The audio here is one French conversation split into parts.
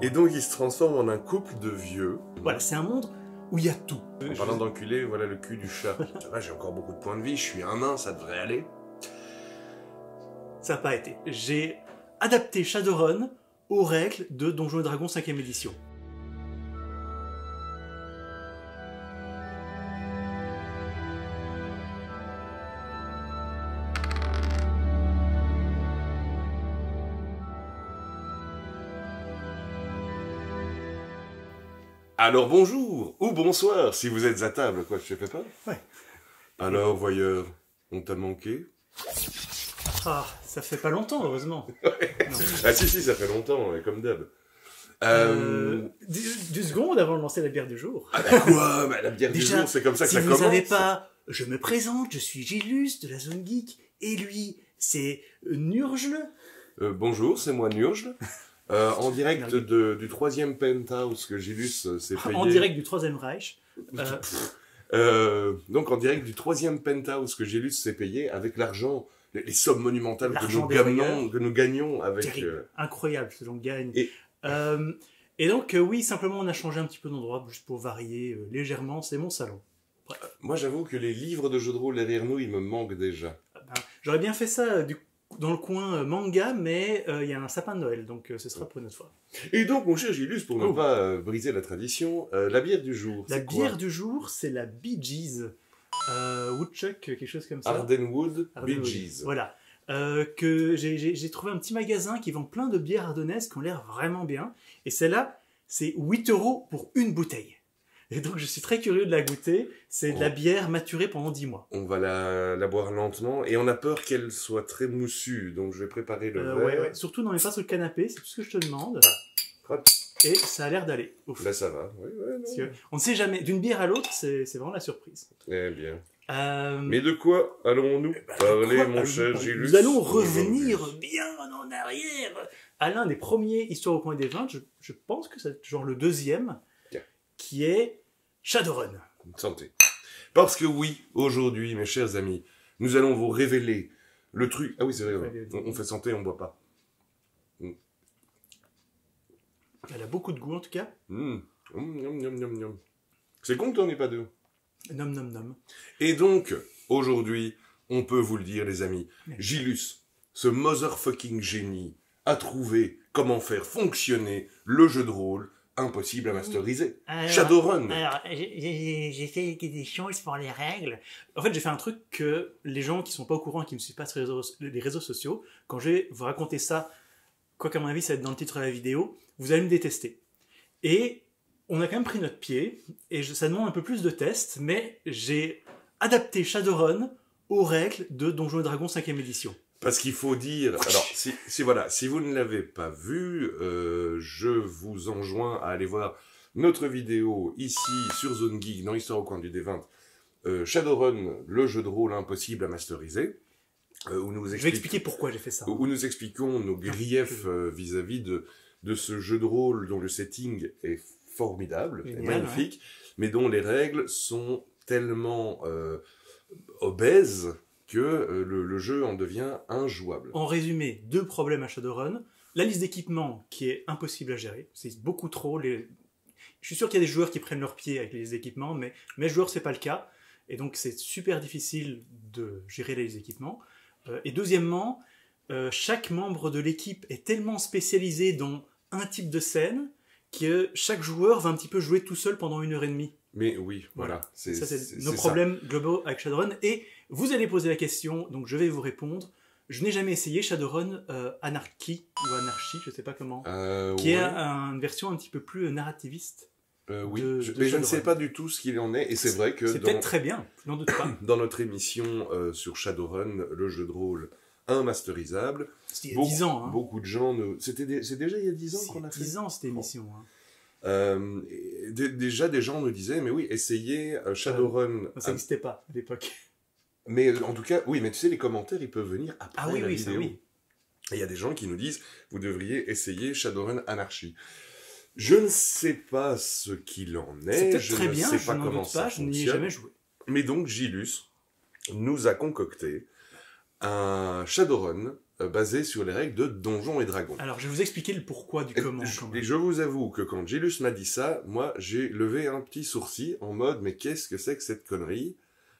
Et donc il se transforme en un couple de vieux. Voilà, c'est un monde où il y a tout. En parlant d'enculé, voilà le cul du chat. Ça va, j'ai encore beaucoup de points de vie, je suis un nain, ça devrait aller. Ça n'a pas été. J'ai adapté Shadowrun aux règles de Donjons et Dragons 5ème édition. Alors bonjour, ou bonsoir, si vous êtes à table, quoi, je te fais pas? Ouais. Alors, voyeur, on t'a manqué? Ah, ça fait pas longtemps, heureusement. Ah si, ça fait longtemps, comme d'hab. 2 secondes avant de lancer la bière du jour. Ah bah quoi? Bah, la bière du jour, c'est comme ça que si ça vous commence. savez pas, je me présente, je suis Gilus de la Zone Geek, et lui, c'est Nurgle. Bonjour, c'est moi Nurgle. En direct du 3e penthouse que Gilus s'est payé. En direct du 3ème Reich. Donc en direct du 3e penthouse que Gilus s'est payé avec l'argent, les sommes monumentales que nous gagnons avec... Incroyable ce qu'on gagne. Et donc oui, simplement on a changé un petit peu d'endroit juste pour varier légèrement, c'est mon salon. Moi j'avoue que les livres de jeux de rôle derrière nous, ils me manquent déjà. J'aurais bien fait ça dans le coin manga, mais il y a un sapin de Noël, donc ce sera pour une autre fois. Et donc, mon cher Gilus, pour ne pas briser la tradition, la bière du jour, La bière du jour, c'est la Bee Gees. Woodchuck, quelque chose comme ça. Ardenwood Bee Gees. Voilà. Que j'ai trouvé un petit magasin qui vend plein de bières ardennaises qui ont l'air vraiment bien. Et celle-là, c'est 8 € pour une bouteille. Et donc, je suis très curieux de la goûter. C'est de la bière maturée pendant 10 mois. On va la boire lentement. Et on a peur qu'elle soit très moussue. Donc, je vais préparer le verre. Ouais. Surtout, n'en mets pas sur le canapé. C'est tout ce que je te demande. Et ça a l'air d'aller. Là, ça va. On ne sait jamais. D'une bière à l'autre, c'est vraiment la surprise. Eh bien. Mais de quoi allons-nous parler, mon cher Gilus? Nous allons revenir bien en arrière à l'un des premiers Histoires au coin des vins. Je pense que c'est genre le 2e. Qui est Shadowrun. Santé. Parce que oui, aujourd'hui, mes chers amis, nous allons vous révéler le truc... Ah oui, c'est vrai, on fait santé, on boit pas. Elle a beaucoup de goût, en tout cas. C'est con que t'en aies pas deux. Nom. Et donc, aujourd'hui, on peut vous le dire, les amis, Gilus, ce motherfucking génie, a trouvé comment faire fonctionner le jeu de rôle impossible à masteriser. Shadowrun. Alors, j'ai fait des choses pour les règles. En fait, j'ai fait un truc que les gens qui sont pas au courant, qui ne suivent pas sur les réseaux sociaux, quand je vais vous raconter ça, quoi qu'à mon avis, ça va être dans le titre de la vidéo, vous allez me détester. Et on a quand même pris notre pied, et ça demande un peu plus de tests, mais j'ai adapté Shadowrun aux règles de Donjons et Dragons 5ème édition. Parce qu'il faut dire, alors si vous ne l'avez pas vu, je vous enjoins à aller voir notre vidéo ici sur Zone Geek dans Histoire au coin du D20, Shadowrun, le jeu de rôle impossible à masteriser, où nous je vais expliquer pourquoi j'ai fait ça. Où nous expliquons nos griefs vis-à-vis de ce jeu de rôle dont le setting est formidable, est magnifique, mais dont les règles sont tellement obèses que le jeu en devient injouable. En résumé, 2 problèmes à Shadowrun. La liste d'équipements qui est impossible à gérer. C'est beaucoup trop. Je suis sûr qu'il y a des joueurs qui prennent leur pied avec les listes d'équipements, mais mes joueurs, c'est pas le cas. Et donc, c'est super difficile de gérer les listes d'équipements. Et deuxièmement, chaque membre de l'équipe est tellement spécialisé dans un type de scène que chaque joueur va un petit peu jouer tout seul pendant 1h30. Mais oui, voilà. C'est nos problèmes globaux avec Shadowrun. Et vous allez poser la question, donc je vais vous répondre. Je n'ai jamais essayé Shadowrun Anarchy, ou Anarchy, je ne sais pas comment, qui est une version un petit peu plus narrativiste. Oui, mais je ne sais pas du tout ce qu'il en est, et c'est vrai que... C'est peut-être très bien, je n'en doute pas. Dans notre émission sur Shadowrun, le jeu de rôle immasterisable... C'était il y a 10 ans. Beaucoup de gens... C'est déjà il y a 10 ans qu'on a fait 10 ans, cette émission. Déjà, des gens nous disaient, mais oui, essayez Shadowrun... ça n'existait pas, à l'époque. Mais en tout cas, oui, mais tu sais, les commentaires, ils peuvent venir après la vidéo. Ça, oui. Et il y a des gens qui nous disent, vous devriez essayer Shadowrun Anarchy. Je ne sais pas ce qu'il en est. C'est peut-être très bien, je ne sais pas comment ça fonctionne. Je n'y ai jamais joué. Mais donc, Gilus nous a concocté un Shadowrun basé sur les règles de Donjons et Dragons. Alors, je vais vous expliquer le pourquoi du comment. Et je vous avoue que quand Gilus m'a dit ça, moi, j'ai levé un petit sourcil en mode, mais qu'est-ce que c'est que cette connerie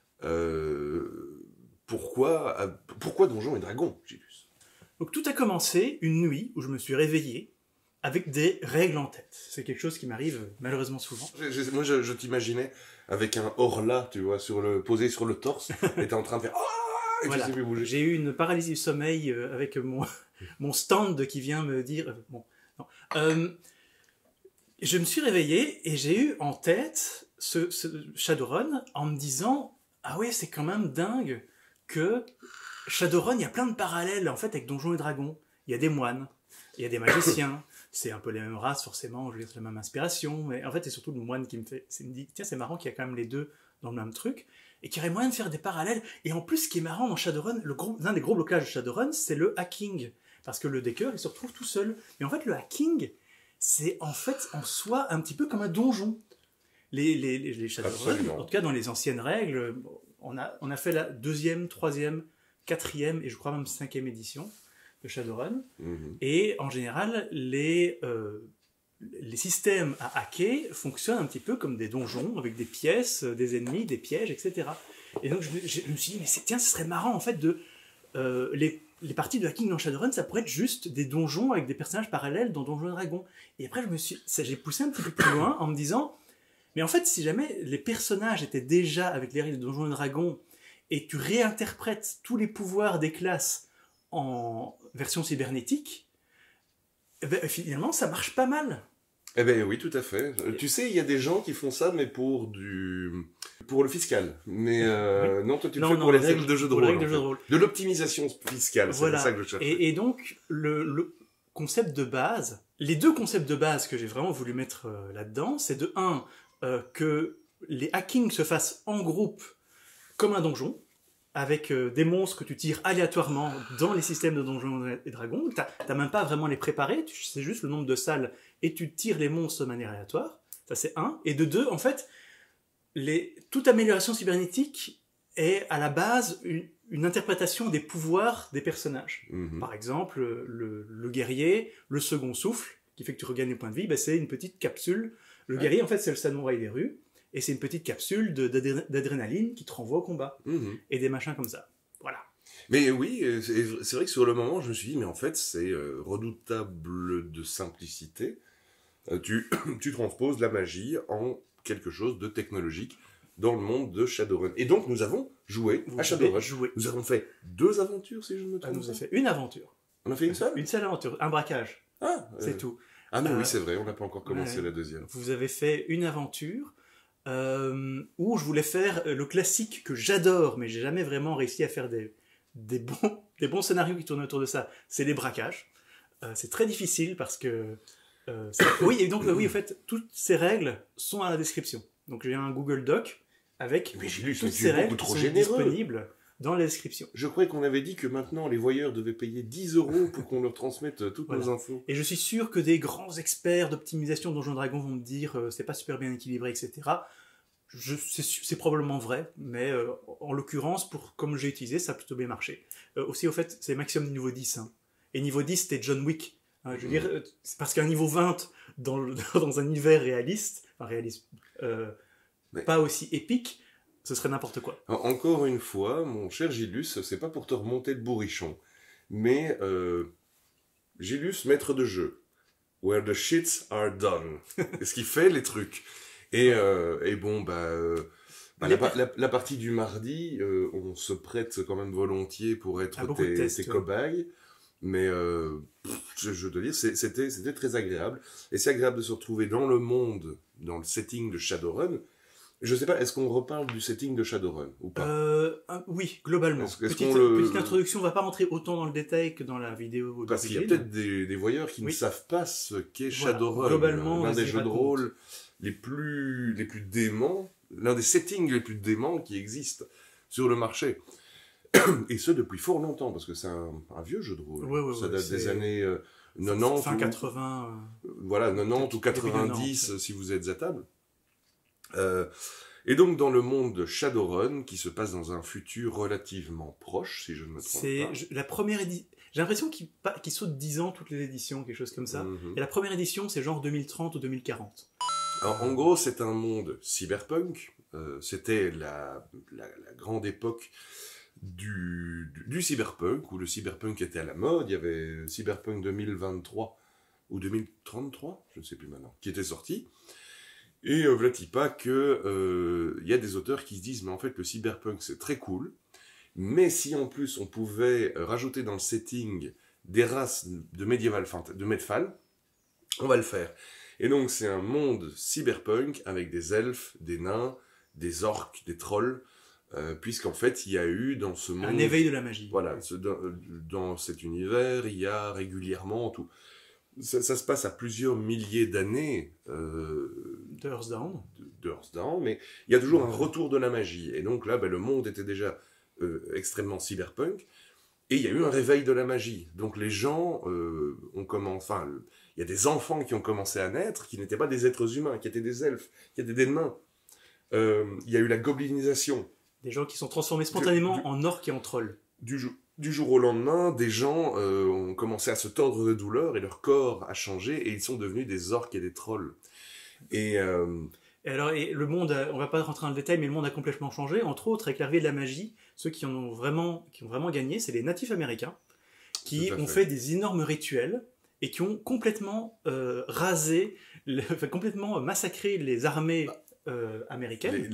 pourquoi Donjons et Dragons, Gilus? Donc, tout a commencé une nuit où je me suis réveillé avec des règles en tête. C'est quelque chose qui m'arrive malheureusement souvent. Moi, je t'imaginais avec un horla, tu vois, posé sur le torse, et t'es en train de faire... Et voilà. tu sais plus bouger. J'ai eu une paralysie du sommeil avec mon stand qui vient me dire... bon, non. Je me suis réveillé et j'ai eu en tête ce Shadowrun en me disant « Ah ouais, c'est quand même dingue que Shadowrun, il y a plein de parallèles en fait avec Donjons et Dragons. Il y a des moines, il y a des magiciens, c'est un peu les mêmes races forcément, je veux dire c'est la même inspiration, mais en fait c'est surtout le moine qui me dit « Tiens, c'est marrant qu'il y a quand même les deux dans le même truc. » Et qu'il y aurait moyen de faire des parallèles. Et en plus, ce qui est marrant dans Shadowrun, l'un des gros blocages de Shadowrun, c'est le hacking. Parce que le decker, il se retrouve tout seul. Mais en fait, le hacking, c'est en fait en soi un petit peu comme un donjon. Les Shadowrun, en tout cas dans les anciennes règles, on a fait la 2e, 3e, 4e et je crois même 5e édition de Shadowrun. Et en général, les systèmes à hacker fonctionnent un petit peu comme des donjons, avec des pièces, des ennemis, des pièges, etc. Et donc je me suis dit, mais tiens, ce serait marrant en fait de... les parties de hacking dans Shadowrun, ça pourrait être juste des donjons avec des personnages parallèles dans Donjons et Dragons. Et après, j'ai poussé un petit peu plus loin en me disant, mais en fait, si jamais les personnages étaient déjà avec les règles de Donjons et Dragons, et tu réinterprètes tous les pouvoirs des classes en version cybernétique, eh ben, finalement, ça marche pas mal. Eh ben oui, tout à fait. Tu sais, il y a des gens qui font ça, mais pour le fiscal. Mais oui. non, toi tu le fais pour les règles de jeu de rôle. De l'optimisation fiscale, voilà. C'est ça que je cherche. Et donc, le concept de base, les deux concepts de base que j'ai vraiment voulu mettre là-dedans, c'est de 1, que les hackings se fassent en groupe comme un donjon, avec des monstres que tu tires aléatoirement dans les systèmes de Donjons et Dragons. T'as même pas vraiment les préparés, c'est juste le nombre de salles et tu tires les monstres de manière aléatoire. Ça c'est 1. Et de 2, en fait, toute amélioration cybernétique est à la base une interprétation des pouvoirs des personnages. Par exemple, le guerrier, le second souffle, qui fait que tu regagnes des points de vie, ben, c'est une petite capsule. Le guerrier, en fait, c'est le samouraï des rues. Et c'est une petite capsule d'adrénaline qui te renvoie au combat. Et des machins comme ça. Voilà. Mais oui, c'est vrai que sur le moment, je me suis dit, mais en fait, c'est redoutable de simplicité. Tu transposes la magie en quelque chose de technologique dans le monde de Shadowrun. Et donc, nous avons joué à Shadowrun. Nous avons fait 2 aventures, si je ne me trompe pas. Nous avons fait une aventure. On a fait une seule? Une seule aventure. Un braquage. C'est tout. Ah mais oui, c'est vrai, on n'a pas encore commencé la deuxième. Vous avez fait une aventure où je voulais faire le classique que j'adore, mais j'ai jamais vraiment réussi à faire des bons scénarios qui tournent autour de ça. C'est les braquages. C'est très difficile parce que... oui, et donc, oui, en fait, toutes ces règles sont à la description. Donc, j'ai un Google Doc avec toutes ces règles qui sont disponibles dans la description. Je croyais qu'on avait dit que maintenant, les voyeurs devaient payer 10 € pour qu'on leur transmette toutes nos infos. Et je suis sûr que des grands experts d'optimisation de Donjons & Dragons vont me dire c'est pas super bien équilibré, etc. C'est probablement vrai, mais en l'occurrence, comme j'ai utilisé, ça a plutôt bien marché. Aussi, au fait, c'est maximum niveau 10. Hein. Et niveau 10, c'était John Wick. Hein, je veux dire, c'est parce qu'un niveau 20 dans un univers réaliste, pas aussi épique, ce serait n'importe quoi. Encore une fois, mon cher Gilus, c'est pas pour te remonter le bourrichon, mais Gilus, maître de jeu, where the shits are done, ce qui fait les trucs. Et bon, la partie du mardi, on se prête quand même volontiers pour être tes cobayes, mais je dois dire, c'était très agréable. Et c'est agréable de se retrouver dans le monde, dans le setting de Shadowrun. Je sais pas, est-ce qu'on reparle du setting de Shadowrun ou pas? Oui, globalement. Petite introduction, on va pas rentrer autant dans le détail que dans la vidéo. Parce qu'il y a peut-être des voyeurs qui ne savent pas ce qu'est Shadowrun. Globalement, l'un des jeux de rôle les plus déments, l'un des settings les plus déments qui existent sur le marché. Et ce, depuis fort longtemps, parce que c'est un vieux jeu de rôle. Ça date des années 90. Fin 80. Voilà, 90 ou 90, si vous êtes à table. Et donc dans le monde de Shadowrun, qui se passe dans un futur relativement proche, si je ne me trompe pas. J'ai l'impression qu'il saute 10 ans toutes les éditions, quelque chose comme ça. Et la première édition, c'est genre 2030 ou 2040. Alors, en gros, c'est un monde cyberpunk. C'était la grande époque du cyberpunk, où le cyberpunk était à la mode. Il y avait Cyberpunk 2023 ou 2033, je ne sais plus maintenant, qui était sorti. Et voilà-t-il pas que y a des auteurs qui se disent, mais en fait, le cyberpunk, c'est très cool. Mais si en plus on pouvait rajouter dans le setting des races de Medfall, on va le faire. Et donc c'est un monde cyberpunk avec des elfes, des nains, des orques, des trolls, puisqu'en fait il y a eu dans ce monde... Un éveil de la magie. Voilà, dans cet univers, il y a régulièrement tout... Ça se passe à plusieurs milliers d'années de Hearthdown, mais il y a toujours un retour de la magie. Et donc là, le monde était déjà extrêmement cyberpunk, et il y a eu un réveil de la magie. Donc les gens ont commencé... Enfin, il y a des enfants qui ont commencé à naître, qui n'étaient pas des êtres humains, qui étaient des elfes, qui étaient des nains. Il y a eu la goblinisation. Des gens qui sont transformés spontanément en orques et en trolls. Du jour au lendemain, des gens ont commencé à se tordre de douleur et leur corps a changé et ils sont devenus des orques et des trolls. Et le monde, on va pas rentrer dans le détail, mais le monde a complètement changé. Entre autres, avec l'arrivée de la magie, ceux qui ont vraiment gagné, c'est les natifs américains qui ont fait des énormes rituels et qui ont complètement complètement massacré les armées américaines.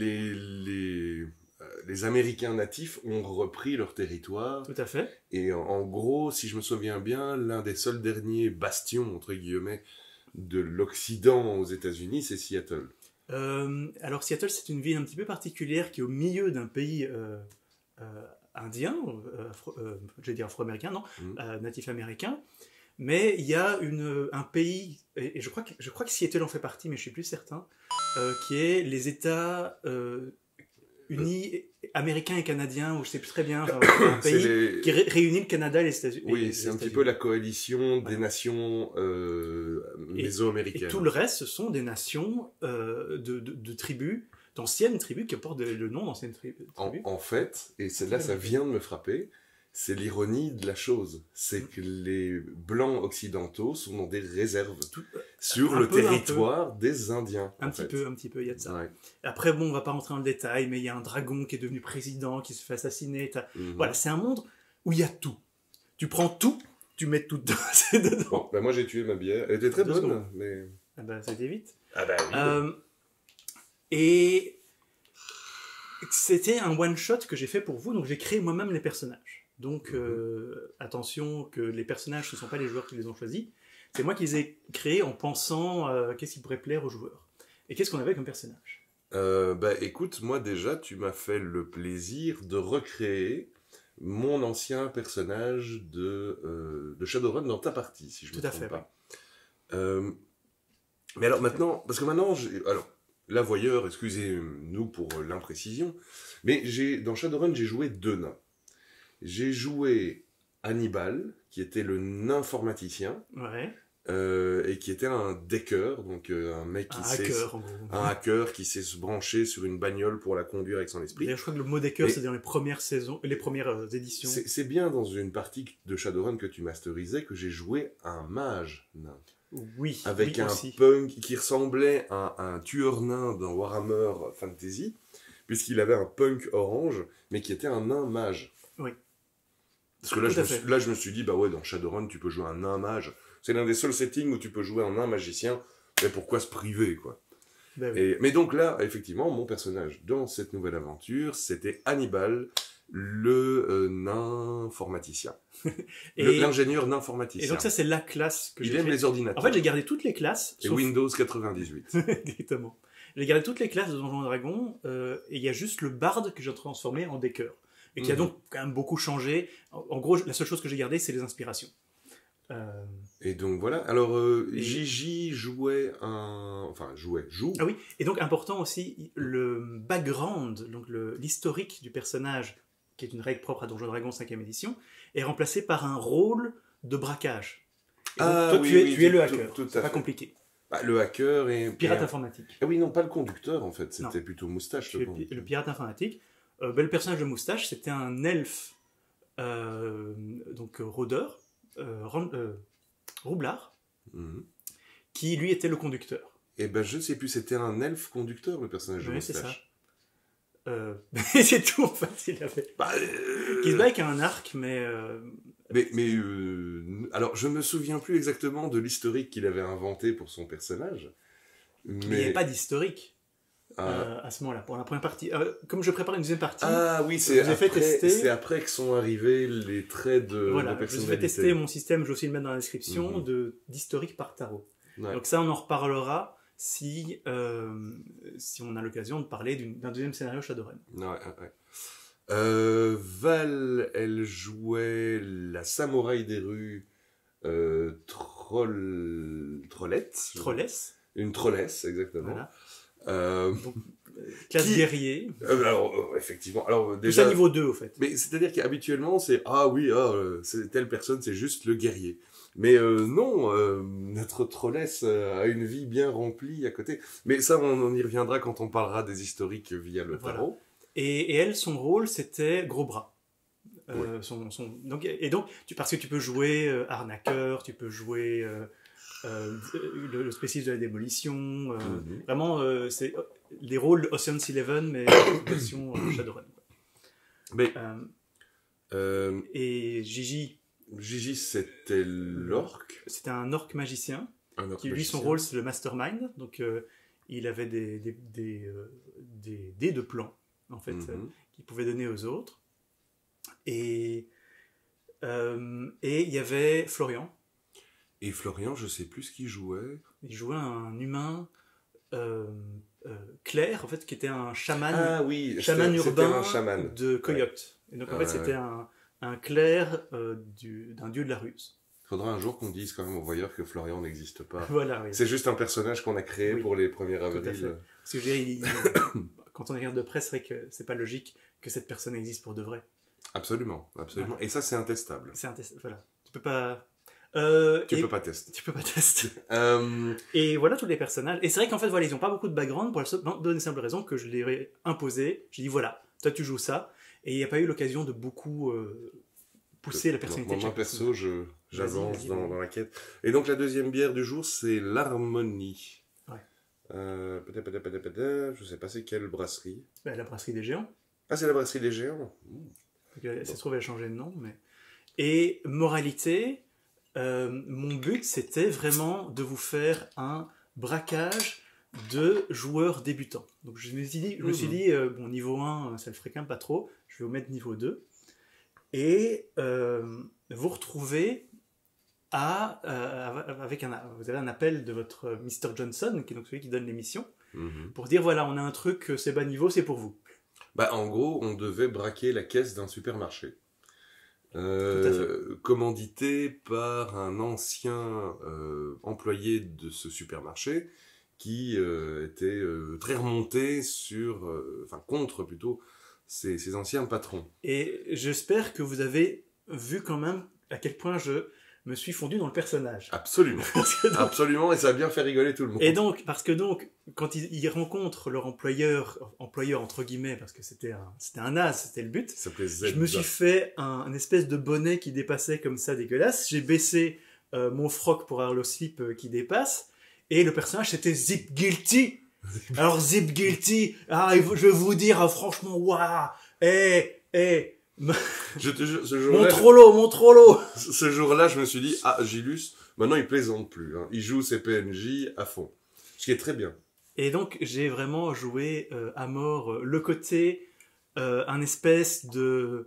Les Américains natifs ont repris leur territoire. Tout à fait. Et en gros, si je me souviens bien, l'un des seuls derniers bastions, entre guillemets, de l'Occident aux États-Unis, c'est Seattle. Alors Seattle, c'est une ville un petit peu particulière qui est au milieu d'un pays indien, je vais dire afro-américain, non, natif américain. Mais il y a un pays, et je crois que Seattle en fait partie, mais je suis plus certain, qui est les États unis américains et canadiens, ou je sais plus très bien, un pays qui réunit le Canada et les États-Unis. Oui, c'est un petit peu la coalition des nations mésoaméricaines. Et tout le reste, ce sont des nations de tribus, d'anciennes tribus qui portent le nom d'anciennes tribus. En fait, et celle-là, ça vient de me frapper, c'est l'ironie de la chose. C'est que les Blancs occidentaux sont dans des réserves sur le territoire des Indiens. Un petit peu, il y a de ça. Ouais. Après, bon, on va pas rentrer dans le détail, mais il y a un dragon qui est devenu président, qui se fait assassiner. Voilà, c'est un monde où il y a tout. Tu prends tout, tu mets tout dedans. Bon, moi j'ai tué ma bière. Elle était très bonne, mais... Ah bah, ça a été vite. Ah bah oui. Et c'était un one-shot que j'ai fait pour vous, donc j'ai créé moi-même les personnages. Donc, attention que les personnages, ce ne sont pas les joueurs qui les ont choisis. C'est moi qui les ai créés en pensant qu'est-ce qui pourrait plaire aux joueurs. Et qu'est-ce qu'on avait comme personnage ? Écoute, moi déjà, tu m'as fait le plaisir de recréer mon ancien personnage de Shadowrun dans ta partie, si je ne me trompe pas. Ouais. Mais alors maintenant, parce que maintenant, la voyeur, excusez-nous pour l'imprécision, mais dans Shadowrun, j'ai joué 2 nains. J'ai joué Hannibal, qui était le nain informaticien, et qui était un decker, donc un mec qui un hacker qui sait se brancher sur une bagnole pour la conduire avec son esprit. D'ailleurs, je crois que le mot decker, c'est dans les premières saisons, les premières éditions. C'est bien dans une partie de Shadowrun que tu masterisais que j'ai joué un mage nain. Oui, avec un punk qui ressemblait à un tueur nain dans Warhammer Fantasy, puisqu'il avait un punk orange, mais qui était un nain mage. Oui. Parce que là, je me suis dit, dans Shadowrun, tu peux jouer un nain mage. C'est l'un des seuls settings où tu peux jouer un nain magicien, mais pourquoi se priver, quoi. Oui. Mais donc là, effectivement, mon personnage dans cette nouvelle aventure, c'était Hannibal, le nain informaticien. L'ingénieur nain informaticien. Et donc ça, c'est la classe que j'ai Il aime les ordinateurs. En fait, j'ai gardé toutes les classes. Et Windows 98. Exactement. J'ai gardé toutes les classes de Donjons & Dragons, et il y a juste le barde que j'ai transformé en decker. Et qui a donc quand même beaucoup changé. En gros, la seule chose que j'ai gardée, c'est les inspirations. Et donc voilà. Alors, Gigi joue. Ah oui, et donc important aussi, le background, donc l'historique du personnage, qui est une règle propre à Donjons & Dragons 5e édition, est remplacé par un rôle de braquage. Et donc, toi, tu es le hacker. C'est pas compliqué. Le hacker et... Pirate informatique. Ah oui, non, pas le conducteur, en fait. C'était plutôt Moustache, le pirate informatique. Le personnage de Moustache, c'était un elfe, donc rôdeur, Roublard, Mhm. qui lui était le conducteur. Et ben je ne sais plus, c'était un elfe conducteur, le personnage de Oui, c'est ça. Moustache. C'est tout en fait, il avait. Bah, Qui se bat avec un arc, mais. alors, je me souviens plus exactement de l'historique qu'il avait inventé pour son personnage. Il n'y Mais avait pas d'historique ah, à ce moment-là, pour la première partie. Comme je prépare une deuxième partie, ah oui, je vous ai fait tester. c'est après que sont arrivés les traits de voilà, je vous ai personnalité. fait tester mon système, je vais aussi le mettre dans la description, Mhm. d'historique par tarot. Ouais. Donc ça, on en reparlera si on a l'occasion de parler d'un deuxième scénario Shadowrun. Ouais, ouais. Val, elle jouait la samouraï des rues Trollette. Trolless, Une trollesse, exactement. voilà. Donc, Classe guerrier. alors, effectivement. Alors, Déjà déjà. niveau 2, au fait. Mais c'est-à-dire qu'habituellement, c'est ah oui, telle personne, c'est juste le guerrier. Mais non, notre trollesse a une vie bien remplie à côté. Mais ça, on y reviendra quand on parlera des historiques via le Voilà. tarot. Et elle, son rôle, c'était gros bras. Oui. Donc, parce que tu peux jouer arnaqueur, tu peux jouer le spécialiste de la démolition. Mhm. Vraiment, c'est les rôles de Ocean's Eleven, mais version Shadowrun. Mais Et Gigi, Gigi, c'était l'orc. c'était un orc magicien. Un orc Qui, lui, magicien. son rôle, c'est le mastermind. Donc, il avait des dés de plan, en fait, Mhm. qu'il pouvait donner aux autres. Et il y avait Florian. Et Florian, je sais plus ce qu'il jouait. Il jouait un humain clair, en fait, qui était un chaman, Ah oui, chaman c'était urbain un chaman. de Coyote. Et donc, en fait, c'était un clerc d'un dieu de la ruse. Faudra un jour qu'on dise quand même aux voyeurs que Florian n'existe pas. Voilà, oui. C'est juste un personnage qu'on a créé Oui, pour les 1er tout à avril. fait. Parce que je dirais, quand on regarde de près, c'est vrai que c'est pas logique que cette personne existe pour de vrai. Absolument, absolument. Voilà. Et ça, c'est intestable. C'est un test. Voilà. Tu peux pas. Tu peux pas tester. Tu peux pas tester. Euh, Et voilà tous les personnages. Et c'est vrai qu'en fait, voilà, ils n'ont pas beaucoup de background pour la bonne et simple raison que je l'ai imposé. J'ai dit voilà, toi tu joues ça. Et il n'y a pas eu l'occasion de beaucoup pousser la personnalité de moi, chaque perso, j'avance Vas-y, dans vas-y. la quête. Et donc, la deuxième bière du jour, c'est l'Harmonie. Ouais. Je sais pas c'est quelle brasserie. Bah, la brasserie des géants. Ah, c'est la brasserie des géants. Donc, ça se trouve, elle a changé de nom. Mais... Et moralité, mon but, c'était vraiment de vous faire un braquage de joueurs débutants. Donc je me suis dit, bon, niveau 1, ça le ferait quand même pas trop, je vais vous mettre niveau 2. Et vous retrouvez vous avez un appel de votre Mr. Johnson, qui est donc celui qui donne l'émission, pour dire voilà, on a un truc, c'est bas niveau, c'est pour vous. Bah, en gros, on devait braquer la caisse d'un supermarché. Commandité par un ancien employé de ce supermarché qui était très remonté contre plutôt ses anciens patrons. Et j'espère que vous avez vu quand même à quel point je me suis fondu dans le personnage. Absolument. Absolument, et ça a bien fait rigoler tout le monde. Et donc, parce que quand ils rencontrent leur employeur entre guillemets, parce que c'était un as, c'était le but, Ça s'appelait Zelda. je me suis fait un espèce de bonnet qui dépassait comme ça, dégueulasse. J'ai baissé mon froc pour avoir le slip qui dépasse, et le personnage c'était Zip Guilty. Alors Zip Guilty, je vais vous dire franchement, waouh, Je te jure, mon trollo. ce jour-là, je me suis dit, Gilus, maintenant il plaisante plus. Hein. Il joue ses PNJ à fond. Ce qui est très bien. Et donc, j'ai vraiment joué à mort le côté, un espèce de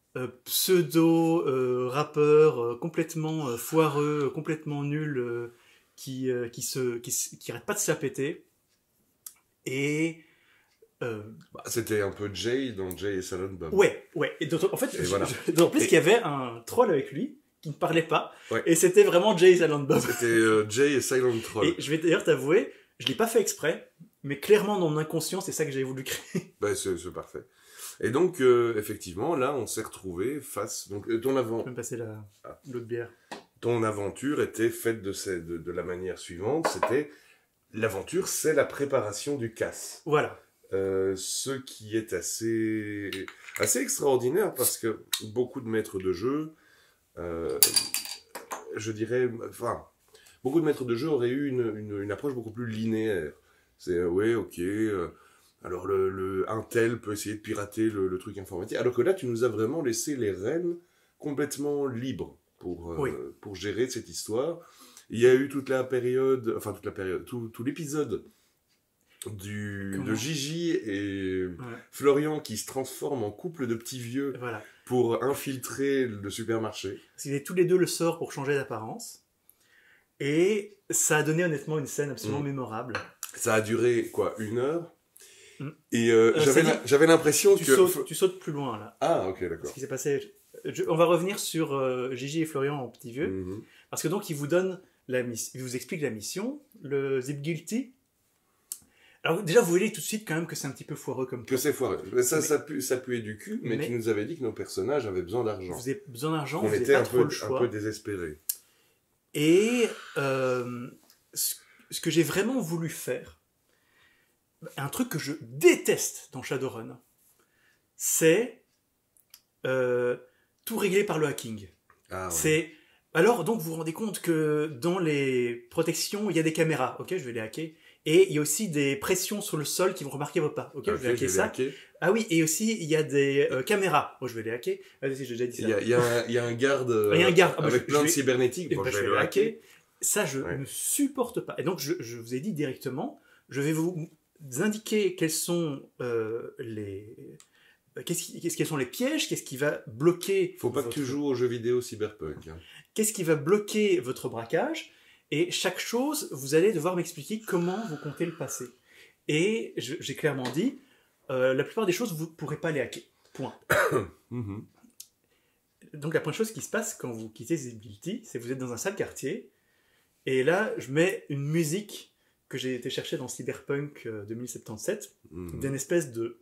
pseudo-rappeur complètement foireux, complètement nul, qui arrête pas de se la péter. Et... C'était un peu Jay dans Jay et Silent Bob. Ouais. Et en fait, voilà. en plus, il y avait un troll avec lui qui ne parlait pas. Ouais. Et c'était vraiment Jay et Silent Bob. C'était Jay et Silent Troll. Et je vais d'ailleurs t'avouer, je l'ai pas fait exprès, mais clairement dans mon inconscient, c'est ça que j'avais voulu créer. Bah, c'est parfait. Et donc, effectivement, là, on s'est retrouvé face... Donc, Je peux me passer l'autre bière. ton aventure était faite de la manière suivante. C'était... L'aventure, c'est la préparation du casse. Voilà. Ce qui est assez extraordinaire parce que beaucoup de maîtres de jeu je dirais, enfin, beaucoup de maîtres de jeu auraient eu une approche beaucoup plus linéaire. C'est, ouais, ok, alors un tel peut essayer de pirater le truc informatique. Alors que là, tu nous as vraiment laissé les rênes complètement libres Oui. pour gérer cette histoire. Il y a eu toute la période, tout l'épisode de Gigi et Ouais. Florian qui se transforment en couple de petits vieux Voilà. pour infiltrer le supermarché. Parce qu'ils avaient tous les deux le sort pour changer d'apparence. Et ça a donné honnêtement une scène absolument mémorable. Ça a duré, quoi, 1 heure. Et c'est j'avais l'impression que... Tu sautes plus loin, là. Ah, ok, Ce d'accord. qui s'est passé... on va revenir sur Gigi et Florian en petit vieux. Mhm. Parce que donc, ils vous donnent ils vous expliquent la mission, le Zip Guilty. Alors déjà, vous voyez tout de suite quand même que c'est un petit peu foireux comme Que tout. c'est foireux. Mais ça puait du cul, mais tu nous avais dit que nos personnages avaient besoin d'argent. Vous avez besoin d'argent, On vous n'avez était pas un trop peu, le choix. un peu désespérés. Et ce que j'ai vraiment voulu faire, un truc que je déteste dans Shadowrun, c'est tout réglé par le hacking. Ah, ouais. C'est alors donc vous vous rendez compte que dans les protections il y a des caméras, ok, je vais les hacker, et il y a aussi des pressions sur le sol qui vont remarquer vos pas, ok, je vais hacker ça. Ah oui, et aussi il y a des caméras, oh je vais les hacker. Ah, si, j'ai déjà dit ça. Il y a un garde, Il y a un garde avec plein de cybernétiques. Bon, je vais le hacker. Ça, je ne supporte pas. Et donc, je vous ai dit directement, je vais vous indiquer quels sont quels sont les pièges, qu'est-ce qui va bloquer... Faut pas que tu joues aux jeux vidéo cyberpunk. Hein. Qu'est-ce qui va bloquer votre braquage, et chaque chose, vous allez devoir m'expliquer comment vous comptez le passer. Et j'ai clairement dit, la plupart des choses, vous ne pourrez pas les hacker. Point. Donc, la première chose qui se passe quand vous quittez Zip Guilty, c'est que vous êtes dans un sale quartier, et là, je mets une musique que j'ai été chercher dans Cyberpunk 2077, d'une espèce de...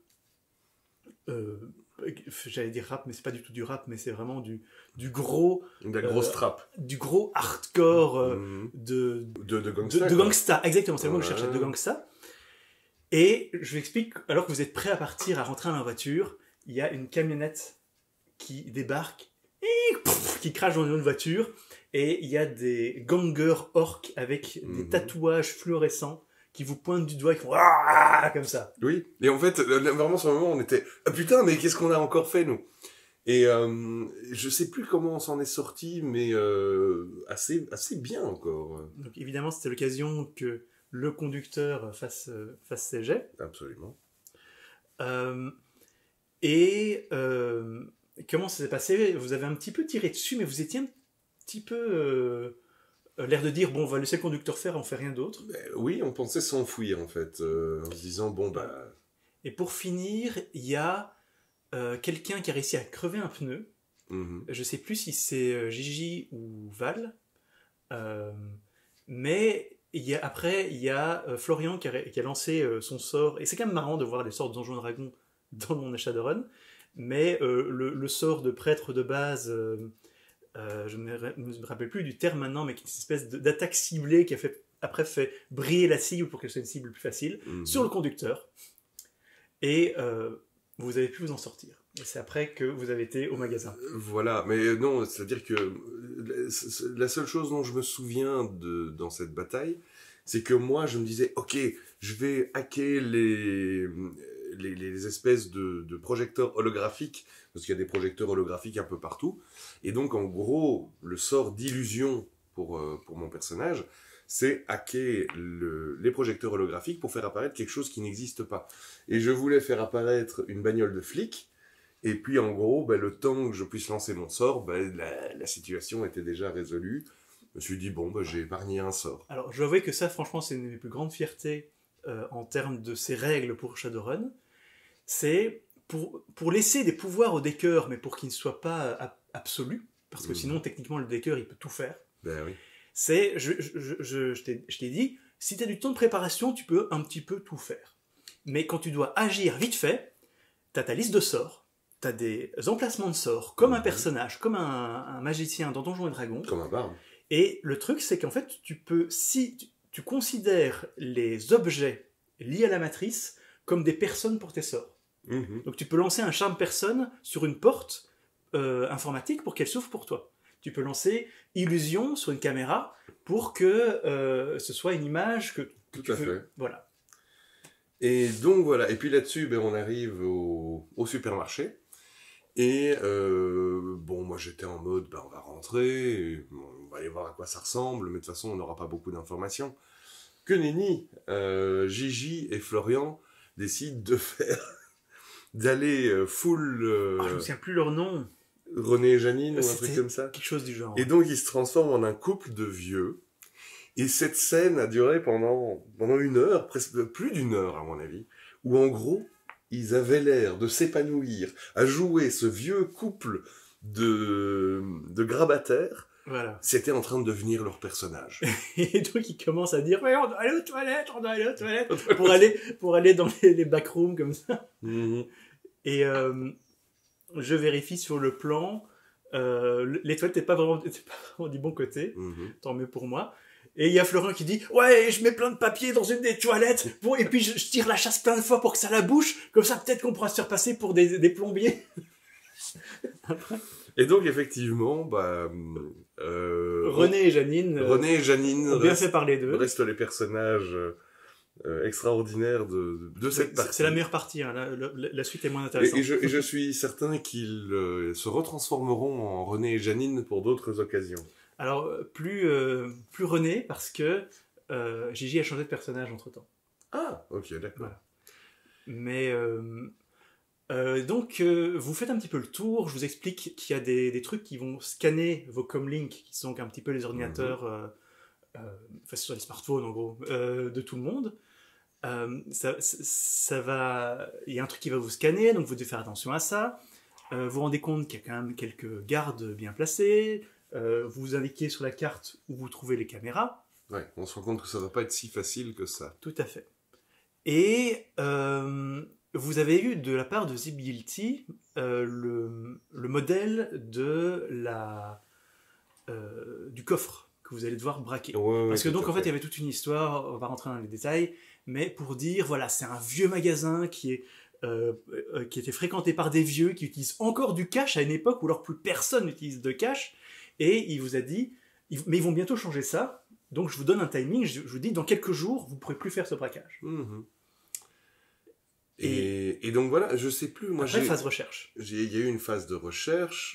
j'allais dire rap, mais c'est pas du tout du rap, mais c'est vraiment du gros... De la grosse trappe. Du gros hardcore de gangsta. De gangsta, exactement, c'est le mot que je cherchais, de gangsta. Et je vous explique, alors que vous êtes prêt à partir, à rentrer dans la voiture, il y a une camionnette qui débarque, et qui crache dans une autre voiture, et il y a des gangers orques avec des tatouages fluorescents qui vous pointent du doigt et qui font comme ça. Oui, et en fait, vraiment sur le moment, on était « Ah putain, mais qu'est-ce qu'on a encore fait, nous ?» Et je sais plus comment on s'en est sorti, mais assez bien encore. Donc évidemment, c'était l'occasion que le conducteur fasse ses jets. Absolument. Comment ça s'est passé? Vous avez un petit peu tiré dessus, mais vous étiez un petit peu l'air de dire, bon, on va laisser le conducteur faire, on fait rien d'autre. Oui, on pensait s'enfuir, en fait, en se disant, bon, bah... Et pour finir, il y a quelqu'un qui a réussi à crever un pneu. Je sais plus si c'est Gigi ou Val. Mais après, il y a Florian qui a lancé son sort. Et c'est quand même marrant de voir les sorts de Donjons & Dragons dans mon Shadowrun. Mais le sort de prêtre de base, je ne me rappelle plus du terme maintenant, mais qui est une espèce d'attaque ciblée qui a après fait briller la cible pour qu'elle soit une cible plus facile, sur le conducteur. Et vous avez pu vous en sortir. Et c'est après que vous avez été au magasin. Voilà, mais non, c'est-à-dire que la seule chose dont je me souviens dans cette bataille, c'est que moi, je me disais, ok, je vais hacker les espèces de projecteurs holographiques, parce qu'il y a des projecteurs holographiques un peu partout. Et donc, en gros, le sort d'illusion pour mon personnage, c'est hacker les projecteurs holographiques pour faire apparaître quelque chose qui n'existe pas. Et je voulais faire apparaître une bagnole de flic, et puis en gros, le temps que je puisse lancer mon sort, la situation était déjà résolue. Je me suis dit, bon, j'ai épargné un sort. Alors, je dois avouer que ça, franchement, c'est une de mes plus grandes fiertés en termes de ces règles pour Shadowrun. C'est pour laisser des pouvoirs au decker, mais pour qu'il ne soit pas absolu, parce que sinon, techniquement, le decker, il peut tout faire. Ben oui. C'est, je t'ai dit, si tu as du temps de préparation, tu peux un petit peu tout faire. Mais quand tu dois agir vite fait, tu as ta liste de sorts, tu as des emplacements de sorts, comme un personnage, comme un magicien dans Donjons & Dragons. Comme un barbe. Et le truc, c'est qu'en fait, si tu considères les objets liés à la matrice comme des personnes pour tes sorts. Donc tu peux lancer un charme personne sur une porte informatique pour qu'elle s'ouvre pour toi. tu peux lancer illusion sur une caméra pour que ce soit une image que Tout tu à veux. fait. Voilà. Et donc voilà, et puis là-dessus, ben, on arrive au supermarché. Et bon, moi j'étais en mode, ben, on va rentrer, et on va aller voir à quoi ça ressemble, mais de toute façon on n'aura pas beaucoup d'informations. Que nenni, Gigi et Florian décident d'aller full Je me souviens plus leur nom. René et Janine ou un C'était truc comme ça. quelque chose du genre. Et donc ils se transforment en un couple de vieux. Et cette scène a duré pendant 1 heure, presque plus d'1 heure à mon avis, où en gros, ils avaient l'air de s'épanouir à jouer ce vieux couple de grabataires. Voilà. C'était en train de devenir leur personnage. Et donc ils commencent à dire ouais, on doit aller aux toilettes, on doit aller aux toilettes pour aller dans les backrooms comme ça. Mhm. Et je vérifie sur le plan, les toilettes n'étaient pas vraiment du bon côté, Mhm. tant mieux pour moi. Et il y a Florent qui dit ouais, je mets plein de papier dans une des toilettes, bon, et puis je tire la chasse plein de fois pour que ça la bouche, comme ça peut-être qu'on pourra se faire passer pour des plombiers. Et donc effectivement, bah, René et Janine René et Janine ont bien fait parler d'eux. restent les personnages extraordinaires de cette partie. C'est la meilleure partie, hein. La suite est moins intéressante. Et je suis certain qu'ils se retransformeront en René et Janine pour d'autres occasions. Alors, plus René, parce que Gigi a changé de personnage entre-temps. Ah, ok, d'accord. Voilà. Mais donc, vous faites un petit peu le tour. Je vous explique qu'il y a des trucs qui vont scanner vos comlinks, qui sont un petit peu les ordinateurs, enfin, sur les smartphones en gros, de tout le monde. Ça va... Il y a un truc qui va vous scanner, donc vous devez faire attention à ça. Vous vous rendez compte qu'il y a quand même quelques gardes bien placés. Vous indiquez sur la carte où vous trouvez les caméras. Ouais, on se rend compte que ça va pas être si facile que ça. Tout à fait. Et vous avez eu de la part de Zibility le modèle du coffre que vous allez devoir braquer. Ouais, Parce que tout donc à en fait il y avait toute une histoire, on va rentrer dans les détails, mais pour dire voilà, c'est un vieux magasin qui était fréquenté par des vieux qui utilisent encore du cash à une époque où alors plus personne n'utilise de cash, et il vous a dit mais ils vont bientôt changer ça, donc je vous donne un timing, je vous dis dans quelques jours vous ne pourrez plus faire ce braquage. Mhm. Et donc voilà, je sais plus. Moi, Après, phase recherche. Il y a eu une phase de recherche.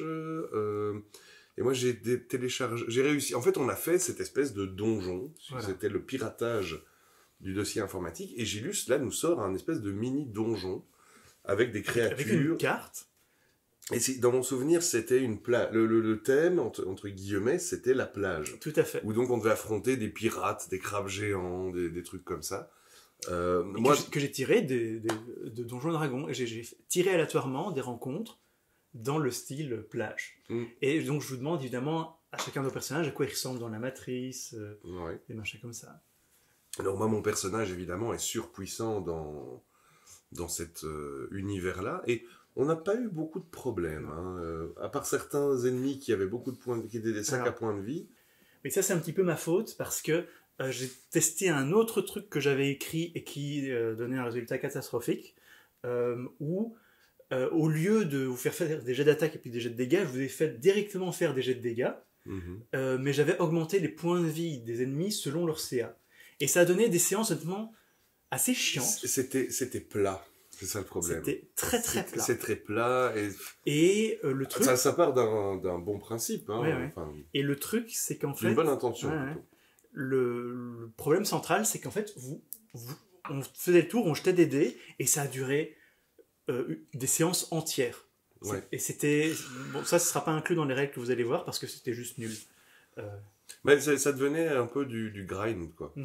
Et moi, j'ai téléchargé. J'ai réussi. En fait, on a fait cette espèce de donjon. Voilà. C'était le piratage du dossier informatique. Et Gilus, là, nous sort un espèce de mini donjon avec des créatures. Avec une carte. Et dans mon souvenir, c'était une plage. Le thème, entre guillemets, c'était la plage. Tout à fait. Où donc on devait affronter des pirates, des crabes géants, des trucs comme ça. Moi, que j'ai tiré de Donjons et Dragons. Et j'ai tiré aléatoirement des rencontres dans le style plage. Et donc je vous demande évidemment à chacun de vos personnages à quoi ils ressemblent dans la matrice, ouais. des machins comme ça. Alors moi, mon personnage, évidemment, est surpuissant dans cet univers-là. Et on n'a pas eu beaucoup de problèmes. Hein, à part certains ennemis qui avaient beaucoup de points, qui étaient des sacs à points de vie. Mais ça, c'est un petit peu ma faute parce que j'ai testé un autre truc que j'avais écrit et qui donnait un résultat catastrophique, où au lieu de vous faire des jets d'attaque et puis des jets de dégâts, je vous ai fait directement faire des jets de dégâts, mais j'avais augmenté les points de vie des ennemis selon leur CA. Et ça a donné des séances honnêtement assez chiantes. C'était plat, c'est ça le problème. C'était très plat. C'est très plat. Et le truc... Ça part d'un bon principe. Hein, ouais. Enfin, et le truc, c'est qu'en fait... Une bonne intention. Ouais. Le problème central, c'est qu'en fait, on faisait le tour, on jetait des dés, et ça a duré des séances entières. Ouais. Et c'était... Bon, ça, ce ne sera pas inclus dans les règles que vous allez voir, parce que c'était juste nul. Mais ça devenait un peu du grind, quoi.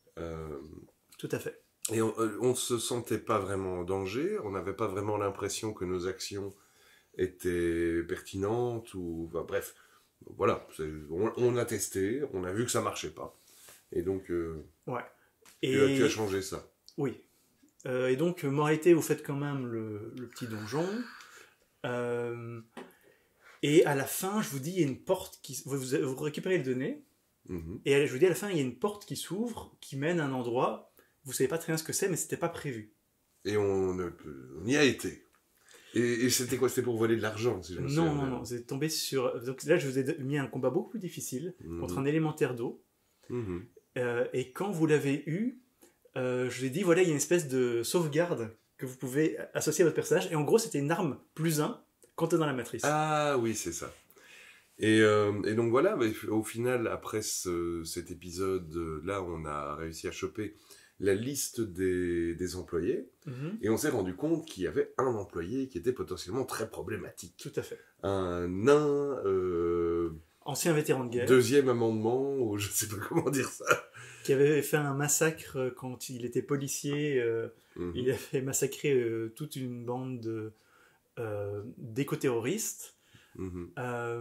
Tout à fait. Et on ne se sentait pas vraiment en danger, on n'avait pas vraiment l'impression que nos actions étaient pertinentes, ou... Enfin, bref, voilà, on a testé, on a vu que ça marchait pas. Et donc, ouais. Tu as changé ça. Oui. Et donc, moralité, vous faites quand même le petit donjon. Et à la fin, je vous dis, il y a une porte qui... Vous récupérez les données. Et je vous dis, à la fin, il y a une porte qui s'ouvre, qui mène à un endroit. Vous savez pas très bien ce que c'est, mais c'était pas prévu. Et on y a été. Et c'était quoi? C'était pour voler de l'argent, si je me souviens Non, bien. non, vous êtes tombé sur... Donc là, je vous ai mis un combat beaucoup plus difficile contre un élémentaire d'eau. Mhm. Et quand vous l'avez eu, je vous ai dit, voilà, il y a une espèce de sauvegarde que vous pouvez associer à votre personnage. Et en gros, c'était une arme +1 quand tu es dans la matrice. Ah oui, c'est ça. Et donc voilà, bah, au final, après cet épisode-là, on a réussi à choper la liste des employés. Mhm, Et on s'est rendu compte qu'il y avait un employé qui était potentiellement très problématique. tout à fait. Un nain, Ancien vétéran de guerre, deuxième amendement, ou je sais pas comment dire ça. qui avait fait un massacre quand il était policier. Mhm. Il avait massacré toute une bande d'éco-terroristes. Mhm.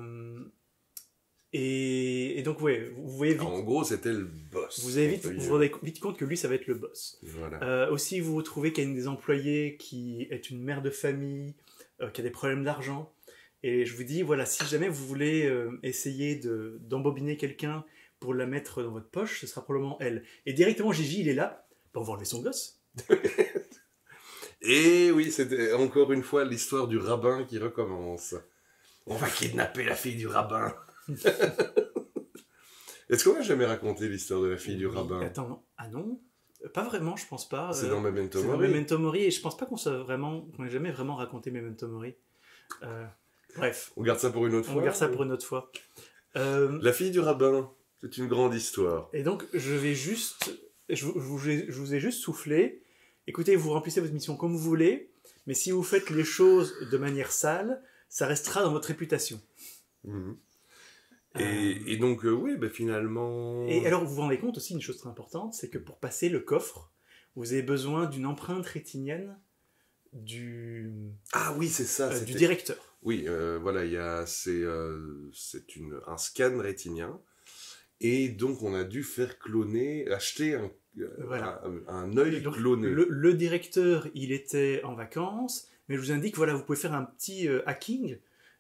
Et donc, ouais, vous voyez vite, Alors, en gros, c'était le boss. vous vous rendez vite compte que lui, ça va être le boss. Voilà. Aussi, vous retrouvez qu'il y a une des employées qui est une mère de famille, qui a des problèmes d'argent. Et je vous dis, voilà, si jamais vous voulez essayer d'embobiner quelqu'un pour la mettre dans votre poche, ce sera probablement elle. Et directement, Gigi, il est là, on va enlever son gosse. Et oui, c'était encore une fois l'histoire du rabbin qui recommence. On va kidnapper la fille du rabbin. Est-ce qu'on a jamais raconté l'histoire de la fille du Oui, rabbin? attends, non. Ah non, pas vraiment, je pense pas. C'est dans Memento C'est dans Mori. Memento Mori, et je pense pas qu'on ait jamais vraiment raconté Memento Mori. Bref, On garde ça pour une autre on fois. garde ça pour une autre fois. La fille du rabbin, c'est une grande histoire. Et donc, je vous ai juste soufflé. Écoutez, vous remplissez votre mission comme vous voulez, mais si vous faites les choses de manière sale, ça restera dans votre réputation. Mhm. Et donc, oui, bah, finalement... Et alors, vous vous rendez compte aussi d'une chose très importante, c'est que pour passer le coffre, vous avez besoin d'une empreinte rétinienne Ah oui, c'est ça. du c'était- directeur. Oui, voilà, c'est un scan rétinien. Et donc, on a dû faire cloner, acheter Voilà. un œil Donc, cloné. le directeur, il était en vacances, mais je vous indique, voilà, vous pouvez faire un petit hacking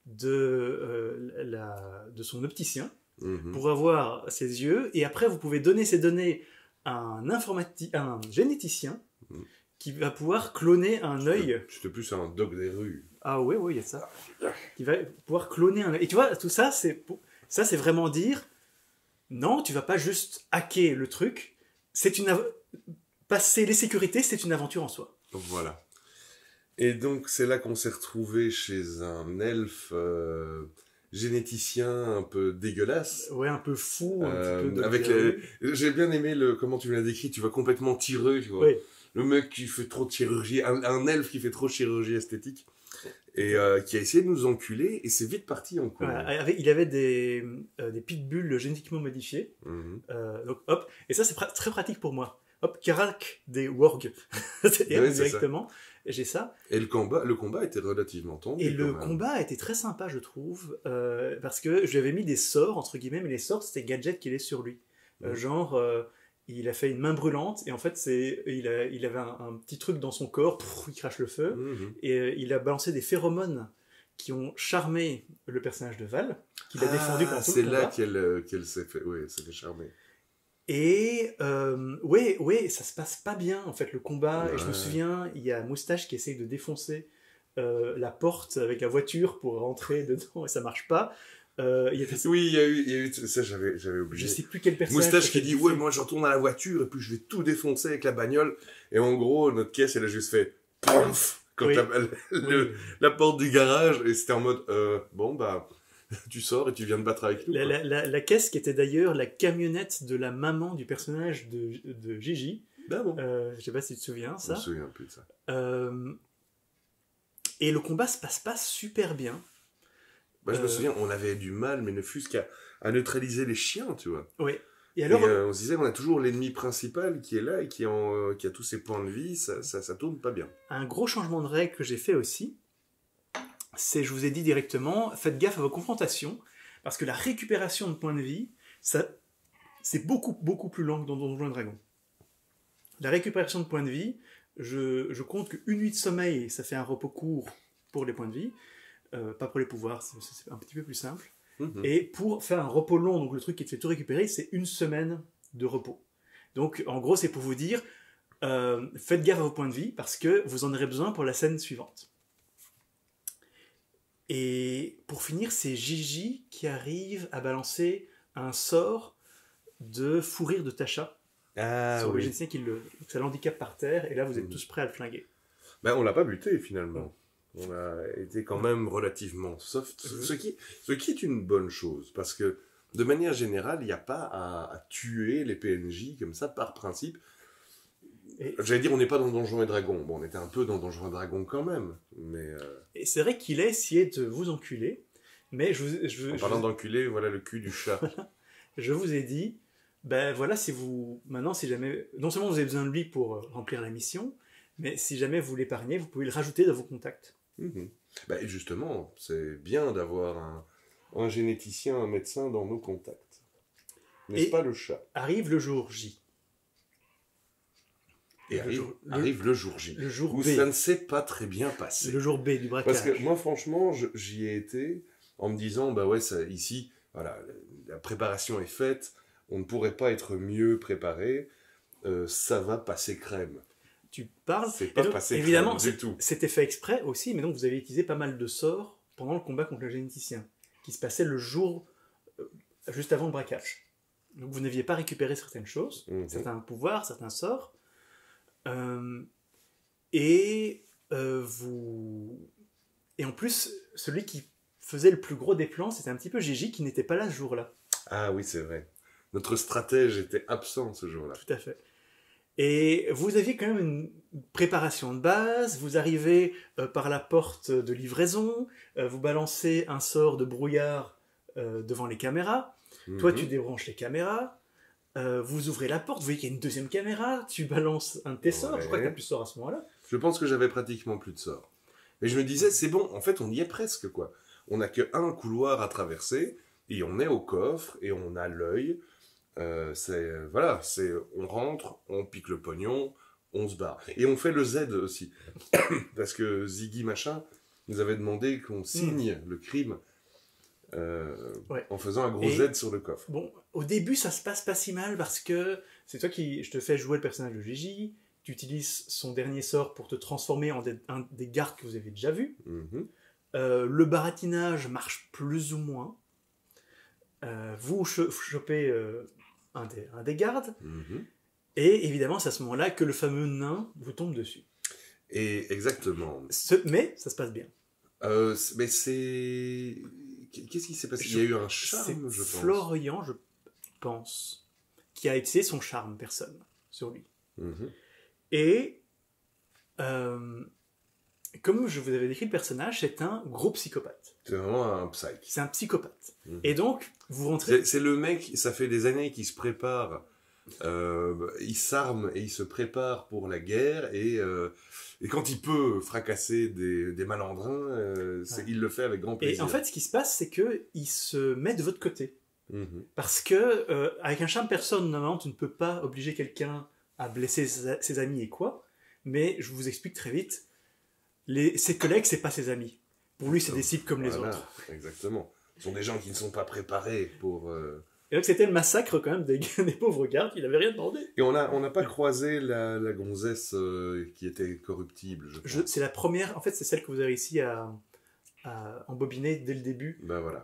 de son opticien Mhm. pour avoir ses yeux, et après, vous pouvez donner ces données à un généticien Mhm. qui va pouvoir cloner un œil. C'était plus un doc des rues. Ah ouais, ouais, il y a ça. Qui va pouvoir cloner un œil. Et tu vois, tout ça, c'est vraiment dire, non, tu vas pas juste hacker le truc, passer les sécurités, c'est une aventure en soi. Donc, voilà. Et donc, c'est là qu'on s'est retrouvé chez un elfe généticien un peu dégueulasse. Ouais, un peu fou, un petit peu. Avec j'ai bien aimé comment tu me l'as décrit, tu vois, complètement tireux, tu vois. Oui. Le mec qui fait trop de chirurgie, un elfe qui fait trop de chirurgie esthétique, et qui a essayé de nous enculer, et c'est vite parti en couille. Voilà, il avait des pitbulls génétiquement modifiés. Mhm. Donc hop, et ça c'est très pratique pour moi. Hop, Karak des Worg. C'est-à-dire Ouais, c'est directement, j'ai ça. Et le combat était relativement tendu. Et quand le même. combat était très sympa, je trouve, parce que je lui avais mis des sorts, entre guillemets, mais les sorts c'était gadget qu'il est sur lui. Genre, il a fait une main brûlante, et en fait, il avait un petit truc dans son corps, il crache le feu, Mhm. et il a balancé des phéromones qui ont charmé le personnage de Val, qu'il a défendu pendant tout c'est le là combat. qu'elle s'est fait charmer. Et ouais, ça se passe pas bien en fait le combat. Ouais. Et je me souviens, il y a Moustache qui essaye de défoncer la porte avec la voiture pour rentrer dedans et ça marche pas. Oui, il y a eu ça, j'avais Je oublié. sais plus quel personnage. Moustache qui fait dit ouais, moi je retourne à la voiture et puis je vais tout défoncer avec la bagnole. Et en gros, notre caisse elle a juste fait PONF quand Oui. la, la porte du garage, et c'était en mode bon bah tu sors et tu viens de battre avec nous. quoi. La caisse qui était d'ailleurs la camionnette de la maman du personnage de Gigi. Ben bon. Je sais pas si tu te souviens Je me ça. souviens plus de ça. Et le combat se passe pas super bien. Moi je me souviens, on avait du mal, mais ne fût-ce qu'à neutraliser les chiens, tu vois. Oui. Et Et alors, on se disait, on a toujours l'ennemi principal qui est là et qui a tous ses points de vie, ça tourne pas bien. un gros changement de règle que j'ai fait aussi, c'est, je vous ai dit directement, faites gaffe à vos confrontations, parce que la récupération de points de vie, c'est beaucoup, beaucoup plus lent que dans Donjons et Dragons. La récupération de points de vie, je compte qu'une nuit de sommeil, ça fait un repos court pour les points de vie, pas pour les pouvoirs, c'est un petit peu plus simple. Mhm. Et pour faire un repos long, donc le truc qui te fait tout récupérer, c'est une semaine de repos. Donc en gros, c'est pour vous dire, faites gaffe à vos points de vie, parce que vous en aurez besoin pour la scène suivante. Et pour finir, c'est Gigi qui arrive à balancer un sort de fou rire de Tasha. Ah Sur le oui. généticien ça l'handicape par terre, et là vous êtes tous prêts à le flinguer. Ben, on l'a pas buté finalement. On a été quand même relativement soft, ce qui est une bonne chose, parce que de manière générale, il n'y a pas à tuer les PNJ comme ça par principe. Et, J'allais dire, on n'est pas dans Donjons et Dragons. Bon, on était un peu dans Donjons et Dragons quand même, mais... et c'est vrai qu'il a essayé de vous enculer, mais En parlant d'enculé, voilà le cul du chat. je vous ai dit, ben voilà, maintenant, si jamais, non seulement vous avez besoin de lui pour remplir la mission, mais si jamais vous l'épargnez, vous pouvez le rajouter dans vos contacts. Mhm. Ben, justement, c'est bien d'avoir un généticien, un médecin dans nos contacts. N'est-ce pas le chat? Arrive le jour J. Et arrive le jour J. Le jour où B. ça ne s'est pas très bien passé. Le jour B du braquage. Parce que moi, franchement, j'y ai été en me disant, bah ouais, ici, voilà, la préparation est faite, on ne pourrait pas être mieux préparé, ça va passer crème. Tu parles, c'est pas donc, passé évidemment, crème du tout. C'était fait exprès aussi, mais donc vous avez utilisé pas mal de sorts pendant le combat contre le généticien, qui se passait le jour juste avant le braquage. Donc vous n'aviez pas récupéré certaines choses, certains pouvoirs, certains sorts, et en plus, celui qui faisait le plus gros des plans, c'était un petit peu Gigi qui n'était pas là ce jour-là. Ah oui, c'est vrai. Notre stratège était absent ce jour-là. Tout à fait. Et vous aviez quand même une préparation de base, vous arrivez par la porte de livraison, vous balancez un sort de brouillard devant les caméras, toi tu débranches les caméras, vous ouvrez la porte, vous voyez qu'il y a une deuxième caméra, tu balances un de tes sorts, je crois que tu n'as plus de sort à ce moment-là. Je pense que j'avais pratiquement plus de sorts. Mais je me disais, c'est bon, en fait on y est presque quoi. On n'a qu'un couloir à traverser, et on est au coffre, et on a l'œil. On rentre, on pique le pognon, on se barre. Et on fait le Z aussi. Parce que Ziggy machin nous avait demandé qu'on signe le crime en faisant un gros Z sur le coffre. Bon, au début ça se passe pas si mal parce que c'est toi je te fais jouer le personnage de Gigi, tu utilises son dernier sort pour te transformer en un des gardes que vous avez déjà vus. Le baratinage marche plus ou moins. Vous chopez un des gardes, et évidemment c'est à ce moment-là que le fameux nain vous tombe dessus. Et exactement. Mais ça se passe bien. Mais c'est... Qu'est-ce qui s'est passé? Il y a eu un charme, je pense. Florian, je pense, qui a utilisé son charme personne sur lui. Et comme je vous avais décrit le personnage, c'est un gros psychopathe. C'est vraiment un psych. C'est un psychopathe. Et donc, vous rentrez... C'est le mec, ça fait des années qu'il se prépare, il s'arme et il se prépare pour la guerre, et quand il peut fracasser des malandrins, il le fait avec grand plaisir. Et en fait, ce qui se passe, c'est qu'il se met de votre côté. Parce que, avec un charme personne, normalement, tu ne peux pas obliger quelqu'un à blesser ses amis et quoi, mais je vous explique très vite, ses collègues, c'est pas ses amis. Pour lui, c'est des cibles comme les autres. Exactement. Ce sont des gens qui ne sont pas préparés pour... Et donc, c'était le massacre, quand même, des pauvres gardes qui n'avaient rien demandé. Et on n'a pas croisé la gonzesse qui était corruptible, je pense. C'est la première... En fait, c'est celle que vous avez réussi à embobiner dès le début. Ben voilà.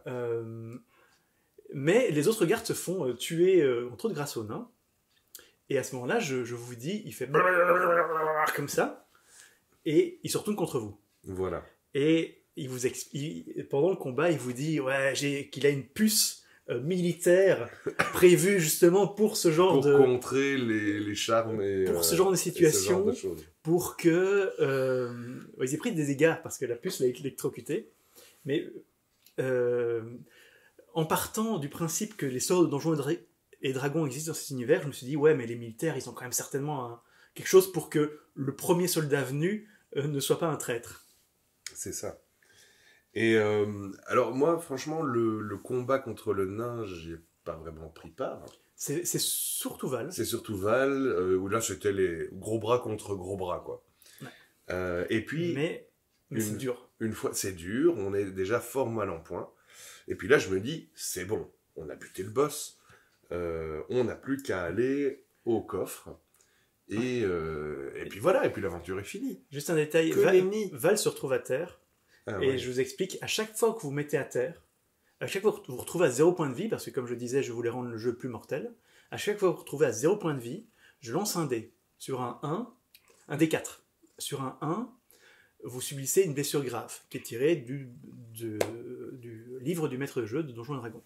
Mais les autres gardes se font tuer, entre autres, grâce au nain. Et à ce moment-là, je vous dis, il fait... comme ça. Et il se retourne contre vous. Voilà. Et pendant le combat, il vous dit qu'il a une puce militaire prévue justement pour ce genre pour contrer les charmes et pour ce genre de situation, pour que ils aient pris des dégâts parce que la puce l'a électrocuté. Mais en partant du principe que les sorts de Donjons et Dragons existent dans cet univers, je me suis dit mais les militaires, ils ont quand même certainement quelque chose pour que le premier soldat venu ne soit pas un traître. C'est ça. Et alors moi, franchement, le combat contre le nain, j'ai pas vraiment pris part. C'est surtout Val. C'est surtout Val, où là c'était les gros bras contre gros bras, quoi. Ouais. Et puis... Mais c'est dur. Une fois, c'est dur, on est déjà fort mal en point. Et puis là, je me dis, c'est bon, on a buté le boss, on n'a plus qu'à aller au coffre. Et puis voilà, et puis l'aventure est finie. Juste un détail, Val se retrouve à terre, Ah, Et ouais. je vous explique, à chaque fois que vous mettez à terre, à chaque fois que vous vous retrouvez à 0 point de vie, parce que comme je disais, je voulais rendre le jeu plus mortel, à chaque fois que vous vous retrouvez à 0 point de vie, je lance un dé. Sur un 1, un dé 4. Sur un 1, vous subissez une blessure grave, qui est tirée du livre du maître de jeu de Donjons et Dragons.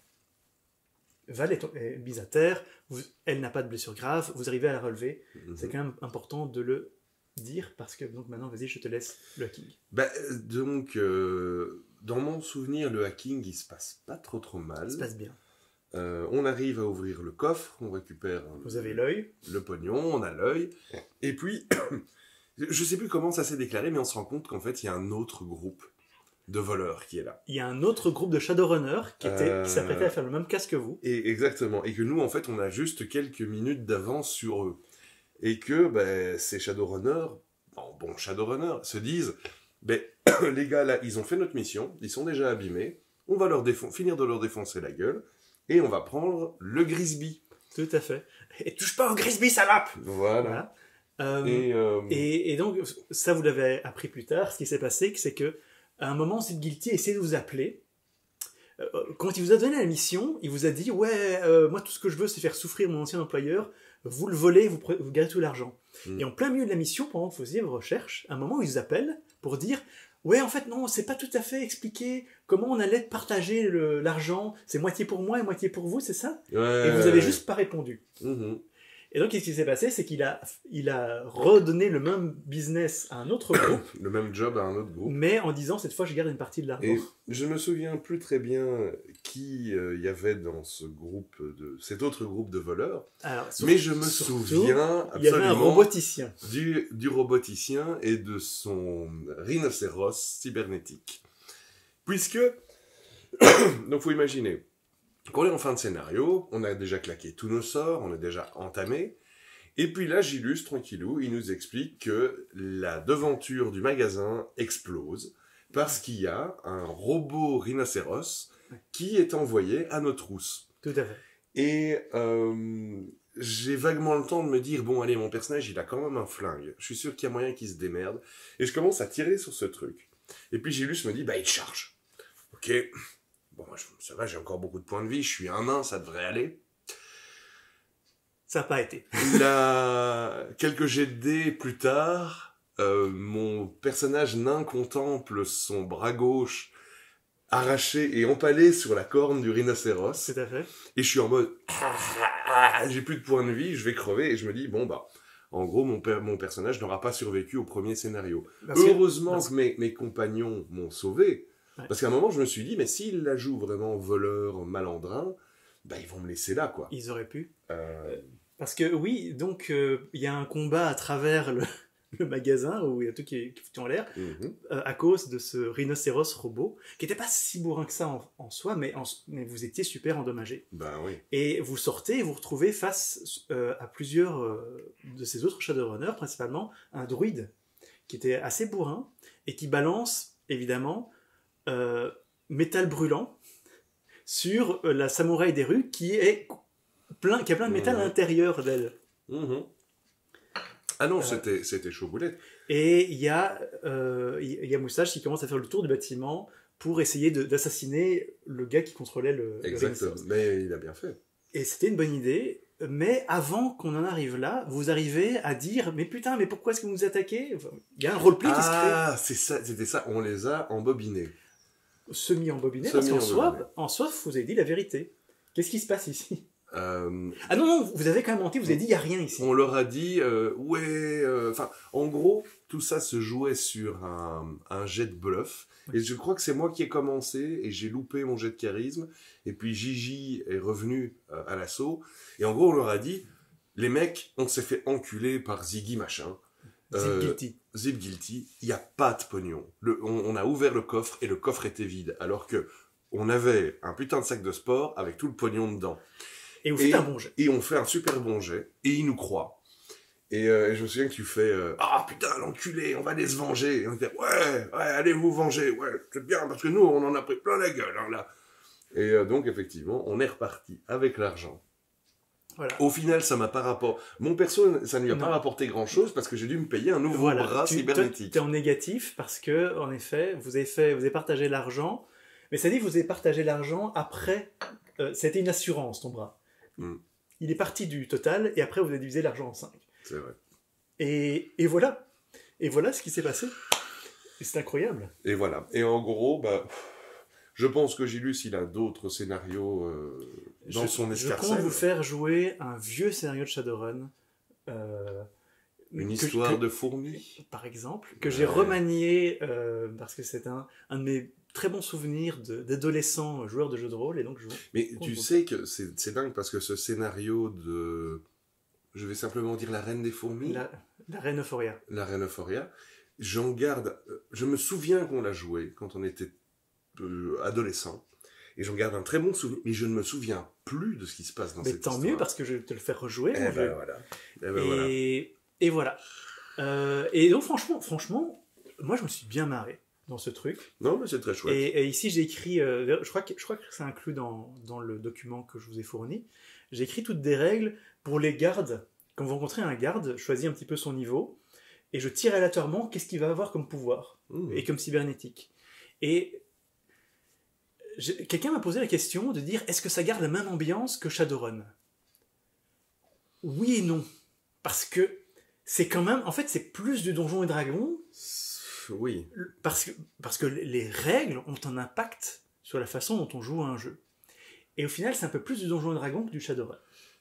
Val est mise à terre, elle n'a pas de blessure grave, vous arrivez à la relever. C'est quand même important de le dire, parce que donc maintenant, vas-y, je te laisse le hacking. Donc, dans mon souvenir, le hacking, il se passe pas trop mal. Ça se passe bien. On arrive à ouvrir le coffre, on récupère Vous avez l'œil. le pognon, on a l'œil, et puis, je sais plus comment ça s'est déclaré, mais on se rend compte qu'en fait, il y a un autre groupe de voleurs qui est là. Il y a un autre groupe de Shadowrunners qui s'apprêtait à faire le même casse que vous. Et exactement, et que nous, en fait, on a juste quelques minutes d'avance sur eux. Et que ces Shadowrunners, bon Shadowrunners, se disent, les gars là, ils ont fait notre mission, ils sont déjà abîmés, on va finir de leur défoncer la gueule, et on va prendre le Grisby. Tout à fait. Et touche pas au Grisby, salope! Voilà. Et donc, ça vous l'avez appris plus tard, ce qui s'est passé, c'est que à un moment, Sid Guilty essaie de vous appeler. Quand il vous a donné la mission, il vous a dit « Ouais, moi tout ce que je veux, c'est faire souffrir mon ancien employeur. Vous le volez, vous gardez tout l'argent. Et en plein milieu de la mission, pendant que vous faisiez vos recherches, à un moment, il vous appelle pour dire « Ouais, en fait, non, c'est pas tout à fait expliqué comment on allait partager l'argent. C'est moitié pour moi et moitié pour vous, c'est ça ?» Et vous avez juste pas répondu. Et donc, ce qui s'est passé, c'est qu'il a redonné le même business à un autre groupe. Le même job à un autre groupe. Mais en disant, cette fois, je garde une partie de l'argent. Et je me souviens plus très bien qui y avait dans cet autre groupe de voleurs. Alors, mais je me souviens absolument... Il y avait un roboticien. Du roboticien et de son rhinocéros cybernétique. Puisque, donc faut imaginer... Quand on est en fin de scénario, on a déjà claqué tous nos sorts, on a déjà entamé, et puis là, Gilus, tranquillou, il nous explique que la devanture du magasin explose, parce qu'il y a un robot rhinocéros qui est envoyé à nos trousses. Tout à fait. Et j'ai vaguement le temps de me dire, bon allez, mon personnage, il a quand même un flingue, je suis sûr qu'il y a moyen qu'il se démerde, et je commence à tirer sur ce truc. Et puis Gilus me dit, il charge. Ok. Bon, ça va, j'ai encore beaucoup de points de vie, je suis un nain, ça devrait aller. Ça n'a pas été. Quelques jets de dés plus tard, mon personnage nain contemple son bras gauche arraché et empalé sur la corne du rhinocéros. Tout à fait. Et je suis en mode, j'ai plus de points de vie, je vais crever, et je me dis, en gros, mon personnage n'aura pas survécu au premier scénario. Heureusement que mes compagnons m'ont sauvé. Parce qu'à un moment, je me suis dit, mais s'ils la jouent vraiment voleur, malandrin, ils vont me laisser là, quoi. Ils auraient pu. Parce que oui, donc, il y a un combat à travers le magasin, où il y a tout qui fout en l'air, à cause de ce rhinocéros robot, qui n'était pas si bourrin que ça en soi, mais vous étiez super endommagé. Oui. Et vous sortez et vous retrouvez face à plusieurs de ces autres Shadowrunners, principalement un druide, qui était assez bourrin, et qui balance, évidemment... métal brûlant sur la samouraï des rues qui a plein de métal à l'intérieur d'elle. Ah non, c'était chaud boulette. Et il y a Moustache qui commence à faire le tour du bâtiment pour essayer d'assassiner le gars qui contrôlait le Exactement, mais il a bien fait. Et c'était une bonne idée, mais avant qu'on en arrive là, vous arrivez à dire « Mais putain, mais pourquoi est-ce que vous nous attaquez ?» Il y a un roleplay qui se crée. Ah, c'était ça, on les a embobinés. Semi-embobiné, parce qu'en soi, vous avez dit la vérité. Qu'est-ce qui se passe ici Ah non, vous avez quand même menti, vous avez dit il n'y a rien ici. On leur a dit, en gros, tout ça se jouait sur un jet de bluff. Et je crois que c'est moi qui ai commencé, et j'ai loupé mon jet de charisme. Et puis Gigi est revenu à l'assaut. Et en gros, on leur a dit, les mecs, on s'est fait enculer par Ziggy machin. Zip Guilty, il n'y a pas de pognon. On a ouvert le coffre et le coffre était vide, alors que on avait un putain de sac de sport avec tout le pognon dedans. Et on fait un bon jet. Et on fait un super bon jet, et ils nous croient. Et je me souviens que tu fais ah putain l'enculé, on va aller se venger. Et on dit ouais, allez vous venger, ouais, c'est bien, parce que nous on en a pris plein la gueule, hein, là. Et donc effectivement, on est reparti avec l'argent. Voilà. Au final, ça m'a pas rapporté. Mon perso, ça ne lui a Non. pas rapporté grand-chose parce que j'ai dû me payer un nouveau Voilà. bras Tu cybernétique. es en négatif parce que, en effet, vous avez partagé l'argent, mais ça dit que vous avez partagé l'argent après. C'était une assurance, ton bras. Mm. Il est parti du total et après vous avez divisé l'argent en 5. C'est vrai. Et voilà. Et voilà ce qui s'est passé. Et c'est incroyable. Et voilà. Et en gros, bah, je pense que Gilus, il a d'autres scénarios dans son Je escarcelle. compte vous faire jouer un vieux scénario de Shadowrun. Une histoire de fourmis. Par exemple, que j'ai remanié parce que c'est un de mes très bons souvenirs d'adolescent joueur de jeux de rôle. Et donc Mais tu sais que c'est dingue parce que ce scénario de... Je vais simplement dire la reine des fourmis. La reine Euphoria. La reine Euphoria. J'en garde... Je me souviens qu'on l'a joué quand on était adolescent. Et j'en garde un très bon souvenir. Mais je ne me souviens plus de ce qui se passe dans Mais cette tant histoire. mieux parce que je vais te le faire rejouer. Eh ben voilà. Eh ben voilà. Et voilà. Et donc franchement, moi je me suis bien marré dans ce truc. Non, mais c'est très chouette. Et ici j'ai écrit, je crois que c'est inclus dans le document que je vous ai fourni. J'ai écrit toutes des règles pour les gardes. Quand vous rencontrez un garde, choisis un petit peu son niveau et je tire aléatoirement qu'est-ce qu'il va avoir comme pouvoir et comme cybernétique. Et quelqu'un m'a posé la question de dire est-ce que ça garde la même ambiance que Shadowrun? Oui et non. Parce que c'est quand même... En fait, c'est plus du Donjons et Dragons. Oui. Parce que les règles ont un impact sur la façon dont on joue à un jeu. Et au final, c'est un peu plus du Donjons et Dragons que du Shadowrun.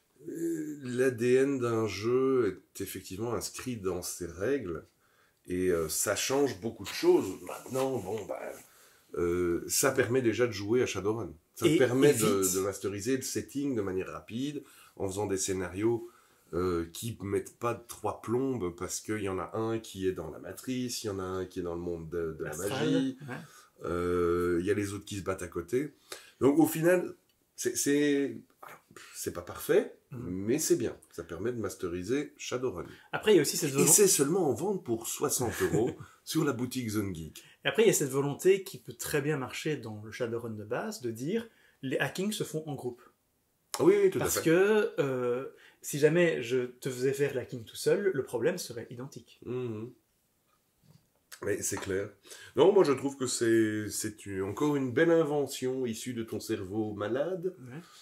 L'ADN d'un jeu est effectivement inscrit dans ses règles. Et ça change beaucoup de choses. Maintenant, bon, bah... ça permet déjà de jouer à Shadowrun. Ça permet de masteriser le setting de manière rapide, en faisant des scénarios qui ne mettent pas de trois plombes, parce qu'il y en a un qui est dans la matrice, il y en a un qui est dans le monde de la magie, il y a les autres qui se battent à côté. Donc au final, c'est pas parfait, mais c'est bien. Ça permet de masteriser Shadowrun. Après, il y a aussi cette volonté... Et c'est seulement en vente pour 60 € sur la boutique Zone Geek. Et après, il y a cette volonté qui peut très bien marcher dans le Shadowrun de base, de dire les hackings se font en groupe. Oui, tout à fait. Parce que si jamais je te faisais faire l'hacking tout seul, le problème serait identique. Mais c'est clair. Non, moi je trouve que c'est encore une belle invention issue de ton cerveau malade.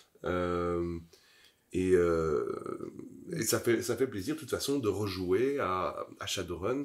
Et ça fait plaisir de toute façon de rejouer à Shadowrun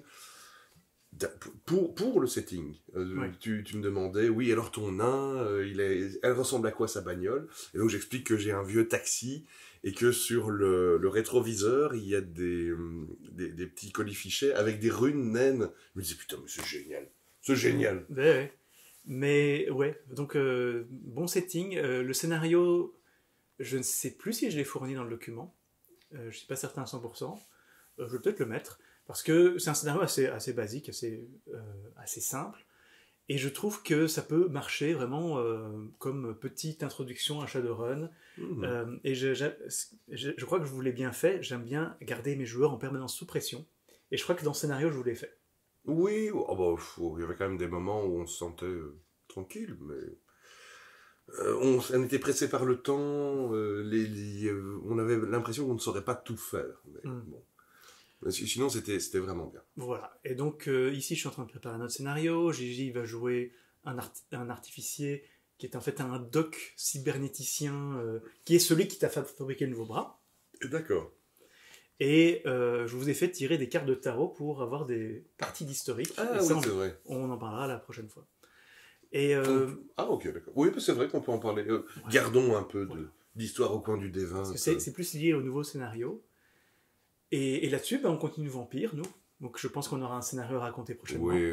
pour le setting. Tu me demandais, oui, alors ton nain, elle ressemble à quoi sa bagnole? Et donc j'explique que j'ai un vieux taxi et que sur le rétroviseur, il y a des petits colifichets avec des runes naines. Je me disais, putain, mais c'est génial. C'est génial. Ouais. Mais ouais, donc bon setting. Le scénario, je ne sais plus si je l'ai fourni dans le document. Je ne suis pas certain à 100%. Je vais peut-être le mettre. Parce que c'est un scénario assez basique, assez simple. Et je trouve que ça peut marcher vraiment comme petite introduction à Shadowrun. Et je crois que je vous l'ai bien fait. J'aime bien garder mes joueurs en permanence sous pression. Et je crois que dans le scénario, je vous l'ai fait. Oui, il y avait quand même des moments où on se sentait tranquille, mais on était pressé par le temps. On avait l'impression qu'on ne saurait pas tout faire. Mais bon. Sinon, c'était vraiment bien. Voilà. Et donc, ici, je suis en train de préparer un autre scénario. Gigi va jouer un artificier qui est en fait un doc cybernéticien qui est celui qui t'a fabriqué le nouveau bras. D'accord. Et je vous ai fait tirer des cartes de tarot pour avoir des parties d'historique. Ah oui, c'est vrai. On en parlera la prochaine fois. Et ok, d'accord. Oui, c'est vrai qu'on peut en parler. Gardons un peu d'histoire au coin du D20. C'est plus lié au nouveau scénario. Et là-dessus, on continue Vampire, nous. Donc je pense qu'on aura un scénario à raconter prochainement. Oui.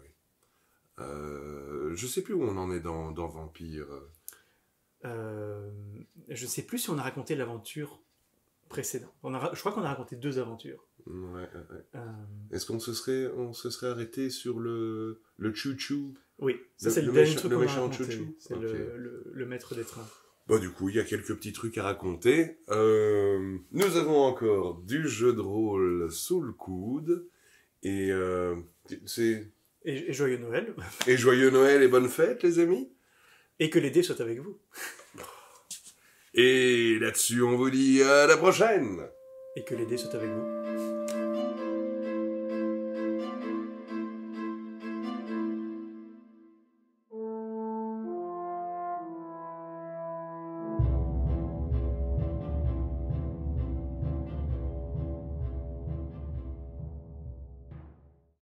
Je sais plus où on en est dans Vampire. Je sais plus si on a raconté l'aventure précédente. Je crois qu'on a raconté 2 aventures. Ouais. Est-ce qu'on se serait arrêté sur le chou-chou? Oui, ça c'est le dernier truc qu'on a méchant raconté. chou-chou. C'est le maître des trains. Du coup, il y a quelques petits trucs à raconter. Nous avons encore du jeu de rôle sous le coude. Et Et joyeux Noël. Et joyeux Noël et bonne fête, les amis. Et que les dés soient avec vous. Et là-dessus, on vous dit à la prochaine. Et que les dés soient avec vous.